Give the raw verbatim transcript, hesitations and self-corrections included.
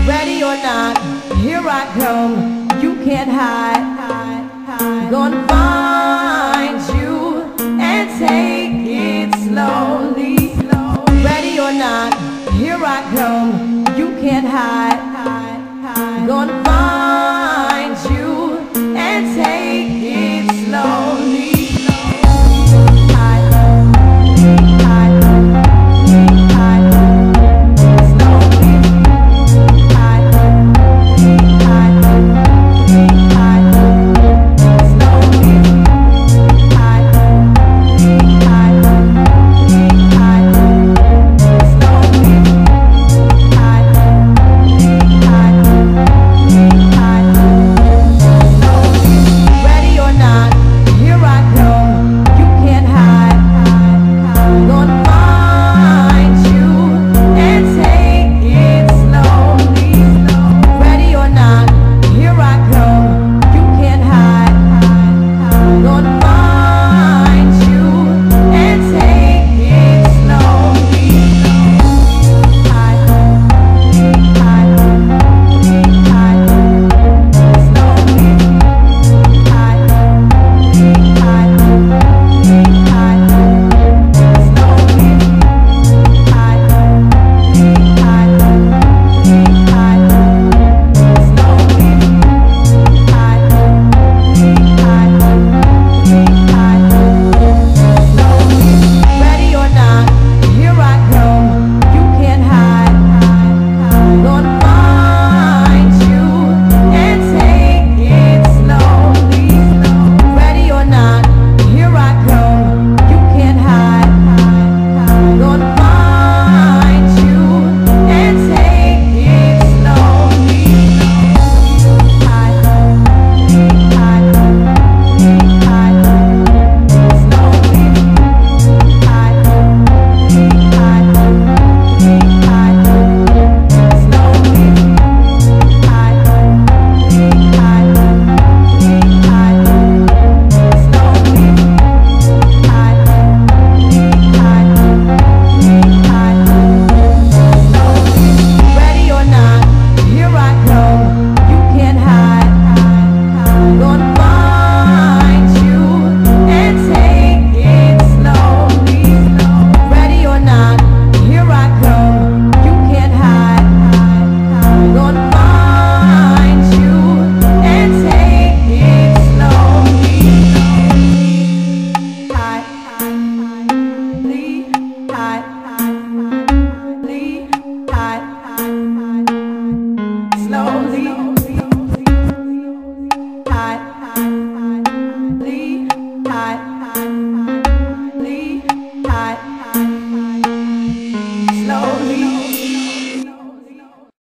Ready or not, here I come. You can't hide. Gonna find you and take it slowly. Ready or not, here I come. You can't hide. Gonna find you and take it slowly. Slowly, hide, hide, hide, hide.